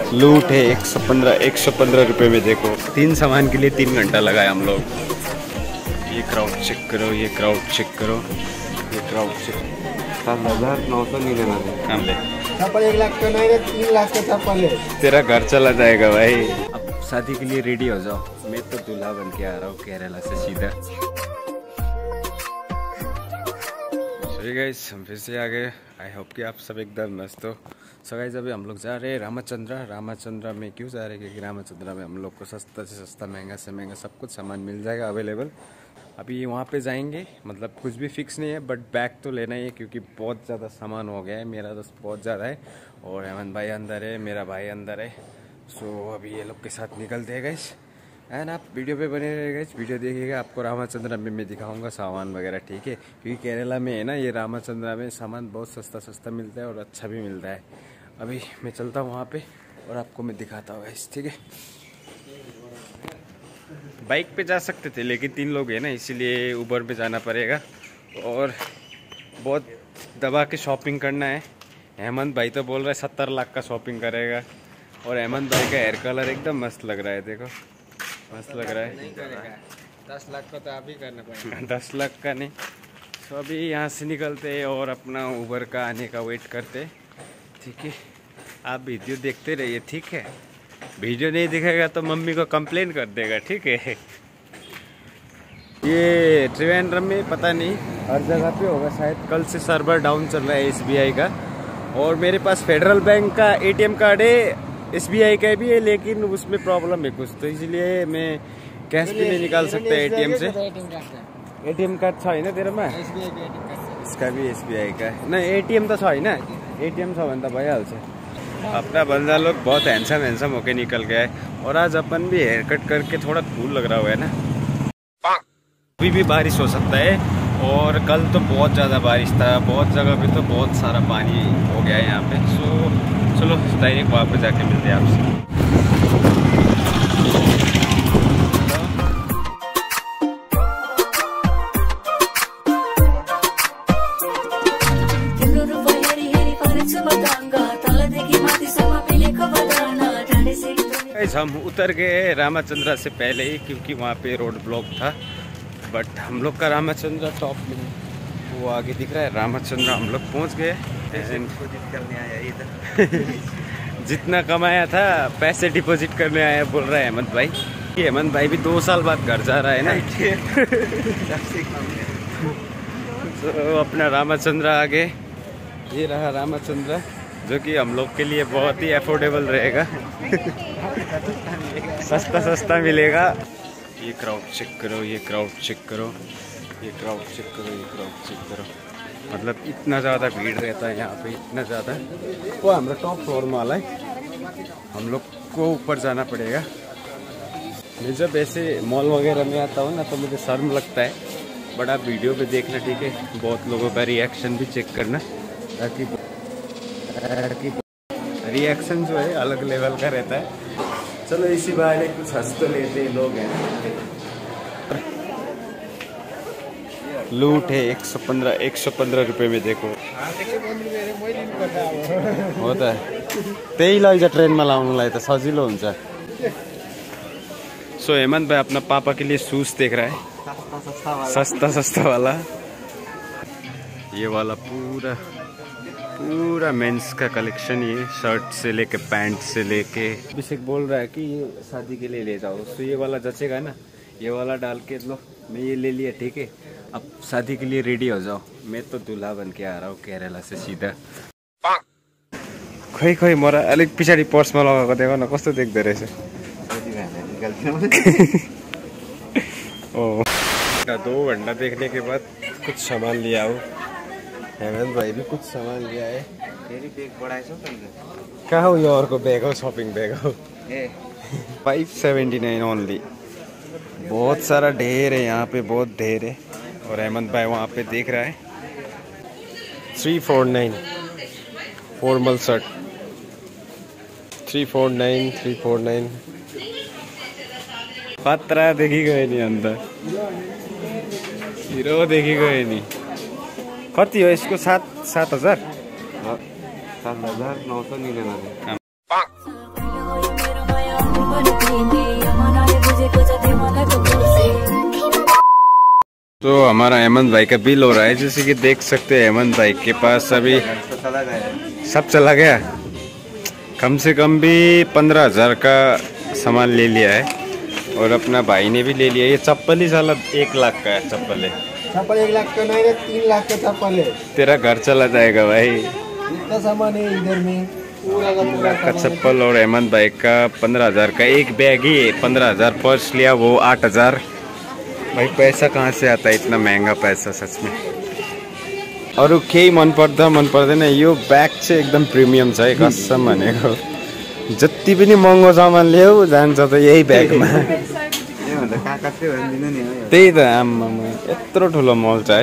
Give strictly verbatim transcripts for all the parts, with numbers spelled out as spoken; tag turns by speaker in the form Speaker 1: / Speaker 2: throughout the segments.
Speaker 1: लूट है एक सौ पंद्रह एक सौ पंद्रह रुपये में। देखो तीन सामान के लिए तीन घंटा लगाया हम लोग। ये क्राउड चेक करो, ये क्राउड चेक करो, ये क्राउड चेक। सात हजार नौ सौ निन्यानवे काम ले। एक लाख का नहीं, तीन लाख का चप्पल है। तेरा घर चला जाएगा भाई। अब शादी के लिए रेडी हो जाओ। मैं तो दूल्हा बन के आ रहा हूँ केरला से सीधा। सॉरी गाइस, हम फिर से आ गए। आई होप कि आप सब एकदम मस्त हो। सो गाइस अभी हम लोग जा रहे हैं रामाचंद्रा। रामाचंद्रा में क्यों जा रहे हैं? क्योंकि रामाचंद्रा में हम लोग को सस्ता से सस्ता, महंगा से महंगा सब कुछ सामान मिल जाएगा अवेलेबल। अभी वहाँ पे जाएंगे, मतलब कुछ भी फिक्स नहीं है, बट बैग तो लेना ही है क्योंकि बहुत ज़्यादा सामान हो गया है। मेरा दोस्त बहुत ज़्यादा है और हेमंत भाई अंदर है, मेरा भाई अंदर है। सो अभी ये लोग के साथ निकलते हैं गाइस। एंड आप वीडियो पे बने रहेगा, इस वीडियो देखिएगा। आपको रामाचंद्रा में मैं दिखाऊंगा सामान वगैरह, ठीक है? क्योंकि केरला में है ना, ये रामाचंद्रा में सामान बहुत सस्ता सस्ता मिलता है और अच्छा भी मिलता है। अभी मैं चलता हूँ वहाँ पे और आपको मैं दिखाता हूँ गाइस, ठीक है? बाइक पे जा सकते थे लेकिन तीन लोग हैं ना, इसीलिए उबर पे जाना पड़ेगा। और बहुत दबा के शॉपिंग करना है। हेमंत भाई तो बोल रहा है सत्तर लाख का शॉपिंग करेगा। और हेमंत भाई का हेयर कलर एकदम मस्त लग रहा है, देखो मस्त लग रहा है।
Speaker 2: दस लाख का तो आप ही करना पड़ेगा।
Speaker 1: दस लाख का नहीं। तो अभी यहाँ से निकलते और अपना उबर का आने का वेट करते, ठीक है? आप वीडियो देखते रहिए, ठीक है? वीडियो नहीं दिखेगा तो मम्मी को कंप्लेन कर देगा, ठीक है? ये त्रिवेंद्रम में पता नहीं हर जगह पे होगा शायद। कल से सर्वर डाउन चल रहा है एस बी आई का। और मेरे पास फेडरल बैंक का ए टी एम कार्ड है, एस बी आई का भी है, लेकिन उसमें प्रॉब्लम है कुछ, तो इसलिए मैं कैश भी नहीं निकाल सकता ए टी एम से। ए टी एम कार्ड छ होइन तेरोमा? इसका भी एस बी आई का है ना। ए टी एम तो छ होइन? ए टी एम छ भने त भइहाल्छ। अपना बंदा लोग बहुत हैंडसम हैंडसम होके निकल गया है। और आज अपन भी हेयर कट करके थोड़ा कूल लग रहा हुआ है ना। अभी भी बारिश हो सकता है और कल तो बहुत ज़्यादा बारिश था, बहुत जगह पे तो बहुत सारा पानी हो गया है यहाँ पे। सो चलो डायरेक्ट वहाँ पे जाके मिलते हैं आपसे। हम उतर गए रामाचंद्रा से पहले ही क्योंकि वहाँ पे रोड ब्लॉक था। बट हम लोग का रामाचंद्रा टॉप में वो आगे दिख रहा है। रामाचंद्रा हम लोग पहुँच गए। डिपॉजिट करने आया इधर। जितना कमाया था पैसे डिपॉजिट करने आया बोल रहा है हेमंत भाई। हेमंत भाई भी दो साल बाद घर जा रहा है ना। तो अपना रामाचंद्रा आगे, ये रहा रामाचंद्रा, जो कि हम लोग के लिए बहुत ही अफोर्डेबल रहेगा। सस्ता सस्ता मिलेगा। ये क्राउड चेक करो, ये क्राउड चेक करो, ये क्राउड चेक करो, ये क्राउड चेक करो। मतलब इतना ज़्यादा भीड़ रहता है यहाँ पे, इतना ज़्यादा। वो हमारा टॉप फ्लोर में वाला है, हम लोग को ऊपर जाना पड़ेगा। मैं जब ऐसे मॉल वगैरह में आता हूँ ना तो मुझे शर्म लगता है, बट आप वीडियो पे देखना, ठीक है? बहुत लोगों का रिएक्शन भी चेक करना, ताकि रिएक्शन जो है अलग लेवल का रहता है। चलो इसी बहाने कुछ हंस तो लेते हैं लोग हैं। लूट है एक सौ पंद्रह एक सौ पंद्रह रुपये में। देखो होता है त्यही लैजा ट्रेनमा लाउनुलाई त सजिलो हुन्छ। सो हेमंत भाई अपना पापा के लिए शूज देख रहा है, सस्ता सस्ता वाला। ये वाला पूरा पूरा मेंस का कलेक्शन, ये शर्ट से लेके पैंट से लेके। अभिषेक बोल रहा है कि ये शादी के लिए ले जाओ, तो ये वाला जचेगा ना, ये वाला डाल के लो। मैं ये ले लिया, ठीक है? अब शादी के लिए रेडी हो जाओ। मैं तो दूल्हा बन के आ रहा हूँ केरला से सीधा। खोइ खोइ मरा अलिक पछाडि पर्समा लगाएको देखो न, कस्तो देख्दो रहेछ। ओ दो घंटा देखने के बाद कुछ सामान लिया हो। हेमंत भाई भी कुछ सामान लिया है।
Speaker 2: फेरि बैग बढाएछौ त?
Speaker 1: कहाँ हो यो अर्को बैग हो, शॉपिंग बैग हो। A five seventy nine only. बहुत सारा ढेर है यहाँ पे, बहुत ढेर है। और हेमंत भाई वहाँ पे देख रहा है। Three four nine formal shirt, three four nine three four nine. पत्रा देखी गए नहीं अंदर, हिरो देखी गए नहीं। कति हो इसको? सात सात हजार सात हजार नौ सौ निन्यानवे। तो हमारा अहमद भाई का बिल हो रहा है, जैसे कि देख सकते हैं अहमद भाई के पास अभी सब चला गया। कम से कम भी पंद्रह हजार का सामान ले लिया है और अपना भाई ने भी ले लिया। ये चप्पल ही साला एक लाख का है। चप्पल है
Speaker 2: चप्पल एक लाख का नहीं है, तीन लाख का चप्पल है।
Speaker 1: तेरा घर चला जाएगा भाई।
Speaker 2: इतना सामान है इधर में, पूरा का पूरा
Speaker 1: का चप्पल। और अहमद भाई का पंद्रह हजार का एक बैग ही है। पंद्रह हजार पर्स लिया, वो आठ हजार। भाई पैसा कहाँ से आता है इतना महंगा पैसा सच में। और केही मन पर्दा मन पर्दैन, यो ब्याग चाहिँ एकदम प्रिमियम छ है कसम भनेको। जति पनि महँगो सामान ल्याऊ जान्छ त यही ब्यागमा। त्यही त आम्मामा यत्रो ठुलो मल छ है।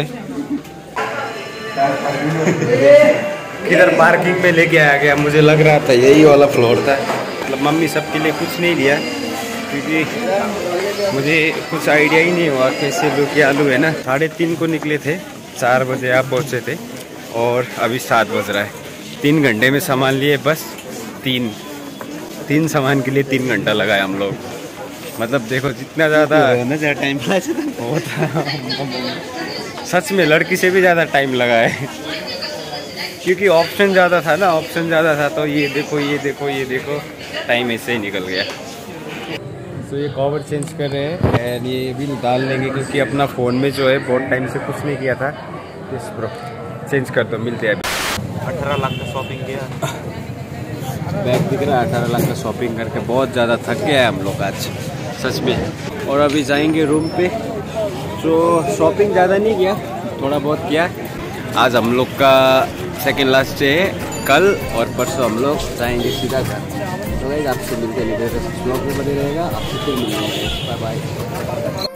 Speaker 1: किधर पार्किंग में लेके आ गया, मुझे लग रहा था यही वाला फ्लोर था। मतलब मम्मी सबके लिए कुछ नहीं लिया क्योंकि मुझे कुछ आइडिया ही नहीं हुआ कैसे लूँ क्या लूँ, है ना। साढ़े तीन को निकले थे, चार बजे आप पहुँचे थे और अभी सात बज रहा है। तीन घंटे में सामान लिए बस। तीन तीन सामान के लिए तीन घंटा लगाया हम लोग। मतलब देखो जितना ज़्यादा टाइम होता सच में लड़की से भी ज़्यादा टाइम लगा है क्योंकि ऑप्शन ज़्यादा था ना। ऑप्शन ज़्यादा था तो ये देखो ये देखो ये देखो टाइम ऐसे ही निकल गया। तो ये कवर चेंज कर रहे हैं एंड ये भी डाल लेंगे क्योंकि अपना फ़ोन में जो है बहुत टाइम से कुछ नहीं किया था। यस ब्रो, चेंज कर दो, मिलते हैं अभी।
Speaker 2: अठारह लाख का शॉपिंग किया,
Speaker 1: बैग दिख रहा है। अठारह लाख का शॉपिंग करके बहुत ज़्यादा थक गया है हम लोग आज सच में। और अभी जाएंगे रूम पे। तो शॉपिंग ज़्यादा नहीं किया, थोड़ा बहुत किया। आज हम लोग का सेकेंड लास्ट डे है। कल और परसों हम लोग जाएंगे सीधा घर। तो गाइस आपसे मिलते हैं नेक्स्ट ब्लॉग में बने रहेगा। आपसे फिर मिलेंगे। Bye bye.